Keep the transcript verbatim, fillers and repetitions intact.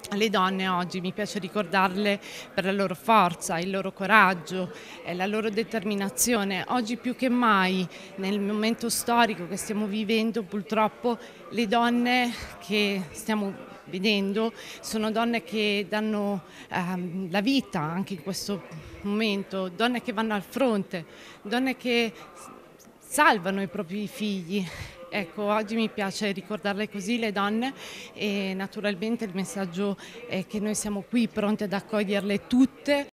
Le donne oggi mi piace ricordarle per la loro forza, il loro coraggio e la loro determinazione. Oggi più che mai, nel momento storico che stiamo vivendo, purtroppo le donne che stiamo vedendo sono donne che danno ehm, la vita anche in questo momento, donne che vanno al fronte, donne che s- salvano i propri figli. Ecco, oggi mi piace ricordarle così le donne e naturalmente il messaggio è che noi siamo qui pronti ad accoglierle tutte